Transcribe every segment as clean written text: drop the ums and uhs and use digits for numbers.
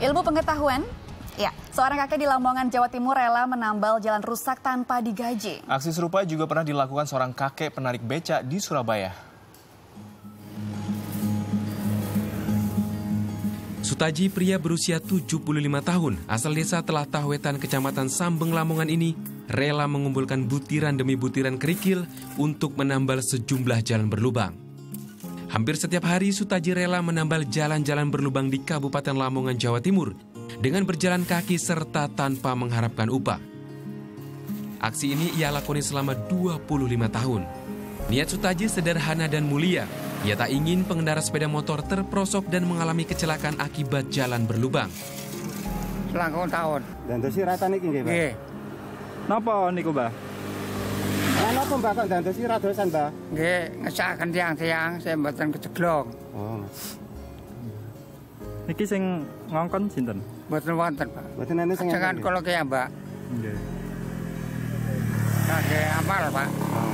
Ilmu pengetahuan, ya, seorang kakek di Lamongan, Jawa Timur rela menambal jalan rusak tanpa digaji. Aksi serupa juga pernah dilakukan seorang kakek penarik becak di Surabaya. Sutaji, pria berusia 75 tahun, asal desa Telatah Wetan, Kecamatan Sambeng, Lamongan ini, rela mengumpulkan butiran demi butiran kerikil untuk menambal sejumlah jalan berlubang. Hampir setiap hari, Sutaji rela menambal jalan-jalan berlubang di Kabupaten Lamongan, Jawa Timur, dengan berjalan kaki serta tanpa mengharapkan upah. Aksi ini ia lakoni selama 25 tahun. Niat Sutaji sederhana dan mulia. Ia tak ingin pengendara sepeda motor terperosok dan mengalami kecelakaan akibat jalan berlubang. Selangkung tahun. Dan dosi rata niki nggih, Pak. Nggih. Napa niku, Mbah? Napa Mbak kok dan dosi radosan, Mbak? Nggih, ngesakaken tiang-tiang saya mboten keceglong. Oh, Niki sing ngongkon sinten? Mboten wonten, Pak. mboten enten sing Jangan ngeten, kalau kaya, Mbak. Nggih. Kakek amal, Pak.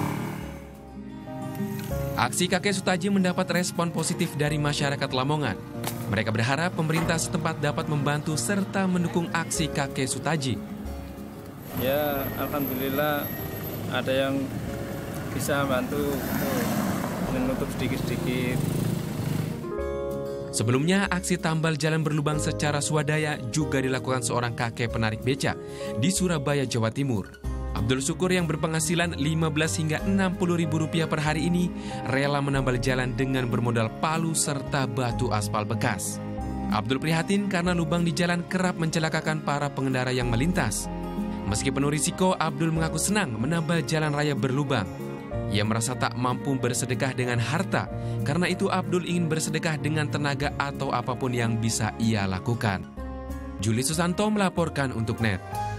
Aksi kakek Sutaji mendapat respon positif dari masyarakat Lamongan. Mereka berharap pemerintah setempat dapat membantu serta mendukung aksi kakek Sutaji. Ya, alhamdulillah ada yang bisa membantu menutup sedikit-sedikit. Sebelumnya, aksi tambal jalan berlubang secara swadaya juga dilakukan seorang kakek penarik beca di Surabaya, Jawa Timur. Abdul Syukur yang berpenghasilan 15 hingga 60 ribu rupiah per hari ini rela menambal jalan dengan bermodal palu serta batu aspal bekas. Abdul prihatin karena lubang di jalan kerap mencelakakan para pengendara yang melintas. Meski penuh risiko, Abdul mengaku senang menambal jalan raya berlubang. Ia merasa tak mampu bersedekah dengan harta, karena itu Abdul ingin bersedekah dengan tenaga atau apapun yang bisa ia lakukan. Juli Susanto melaporkan untuk NET.